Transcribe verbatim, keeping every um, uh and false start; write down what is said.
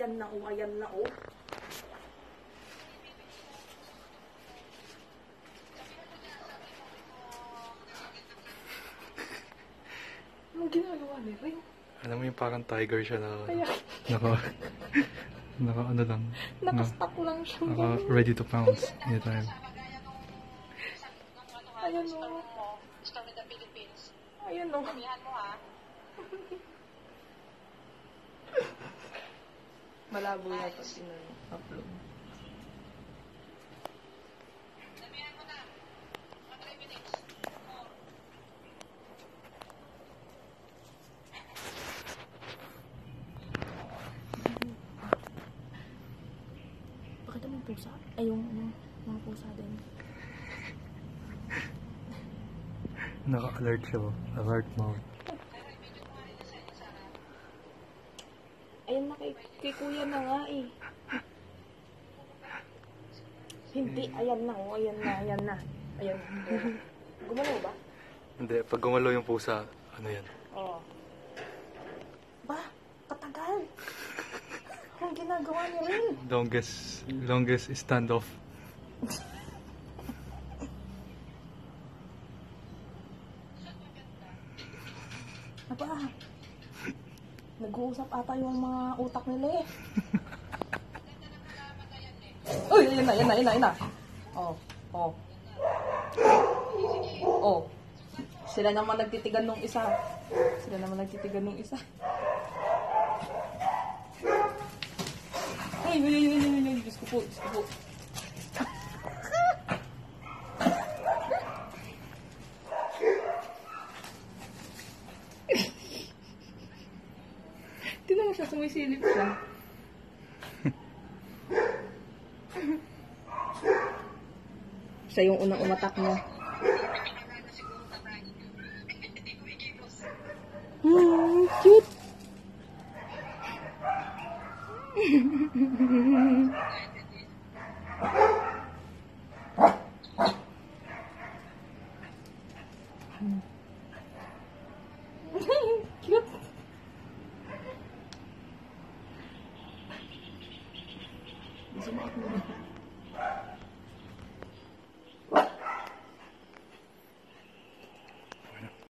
ayan na oh, ayan na oh. Anong ginagawa ni Ring? Alam mo yung parang tiger siya na Kaya, naka, naka ano lang. nakastock lang siya. Naka ready to pounce anytime. Ayan o. Ayan o. Malabo na pag in-upload. Bakit naman pusa? Ay, yung ano, mga pusa din. Naka-alert siya. Alert mode. Ayan na kay, kay kuya na nga eh. Hindi, ayan na oh, ayan na, ayan na. Ayan. Ayan. Gumalaw ba? Hindi, pag gumalaw yung pusa, ano yan? Oo. Ba, katagal. Ang ginagawa niya rin. Longest, longest standoff. Aba, nag-uusap ata yung mga utak nila eh. Uy, yun na, yun na, yun na, yun na. Oh, oh. Oh. Sila naman nagtitigan nung isa. Sila naman nagtitigan nung isa. Ay, ay, ay, ay, ay, ay, Diyos ko po, Diyos ko po. Tignan mo siya, sumisilip siya. Siya yung unang umatak niya. Hmm, cute.